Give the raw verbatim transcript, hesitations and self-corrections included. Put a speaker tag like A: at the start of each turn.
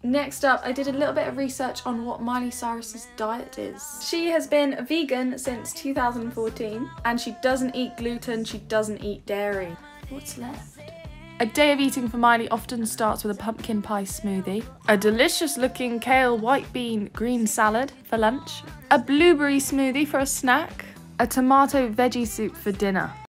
A: Next up, I did a little bit of research on what Miley Cyrus's diet is. She has been vegan since two thousand fourteen, and she doesn't eat gluten, she doesn't eat dairy. What's left? A day of eating for Miley often starts with a pumpkin pie smoothie, a delicious looking kale, white bean, green salad for lunch, a blueberry smoothie for a snack, a tomato veggie soup for dinner.